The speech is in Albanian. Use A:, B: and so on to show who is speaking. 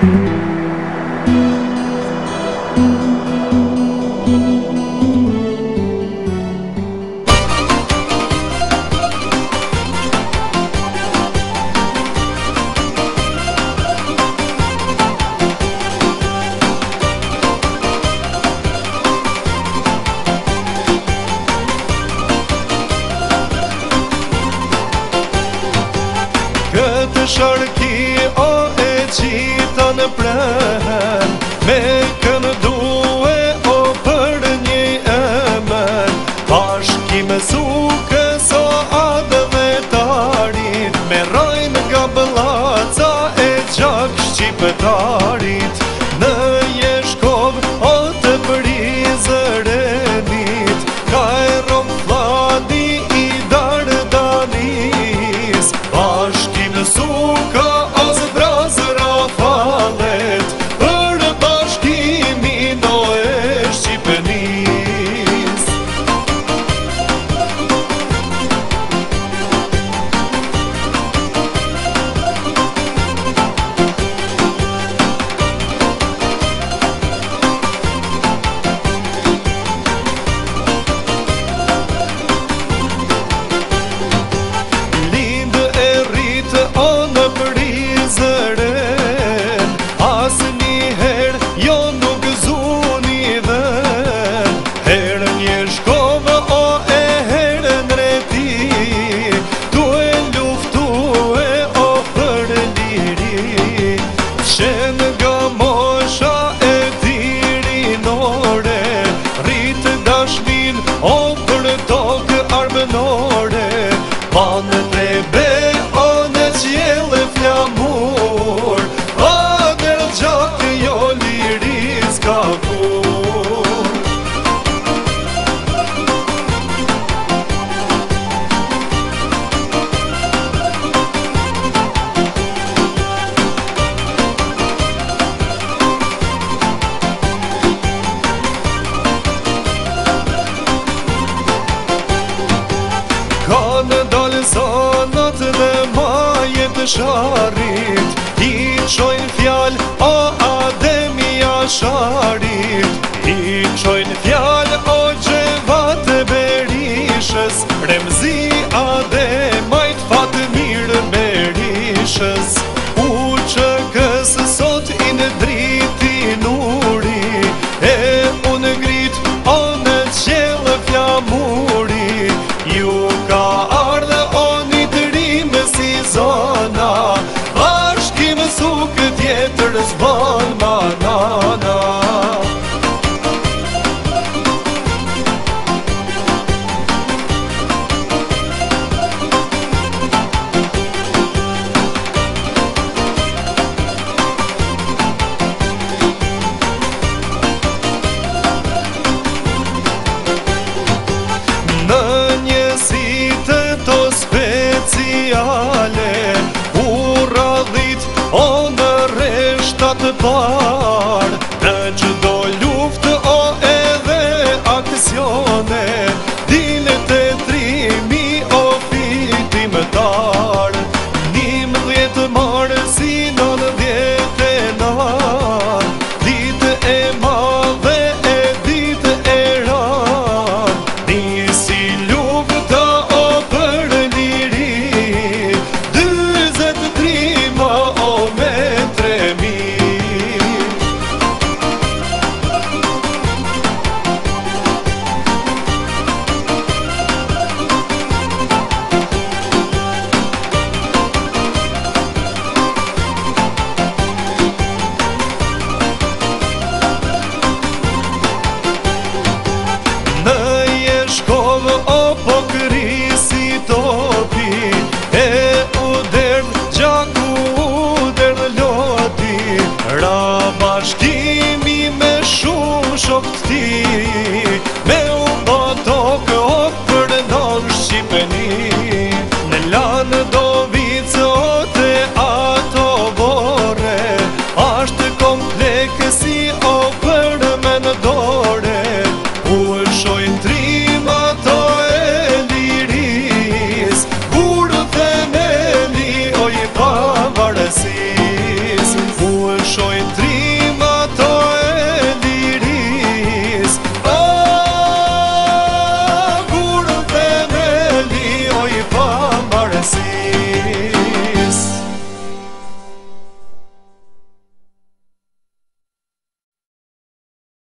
A: Këtë sharki o e qita në prehen, me kënë due o për një emën, bashki me suke so adëve tarit, me rajnë nga bëllaca e gjak shqipetarit, në Jeshkov o të prizërenit, ka e rom flani i Dardanis, bashki me suka o zbrazëra falet, për bashkimin o e Shqipenis. O për tokë armënore, pa në trebe, o në qjellë flamur, pa në gjakë jo liris ka kur. Ka në dalë zanat dhe majet sharit, i qojnë fjall o Ademi Asharit, i qojnë fjall o Gjevat e Berishës, Remzi Ademajt Fatmir Berishës, u që kësë sot i në driti nuri, e unë ngrit o në qjellë flamuri, ju ka ardhe o një të rime si zona, bashki më suke tjetër zban manana. Në njësitë to speciale, u radhit o në reshtat par, në çdo luftë o edhe aksione, dilet e trimi o fitimtar, 11 marsi 99, ditë e madhe e ditë e ran, nisi lufta o për liri, 40 trima o me 3000. Në Jeshkov o po krisi topi, e u derdh gjaku u derdh loti, ra bashki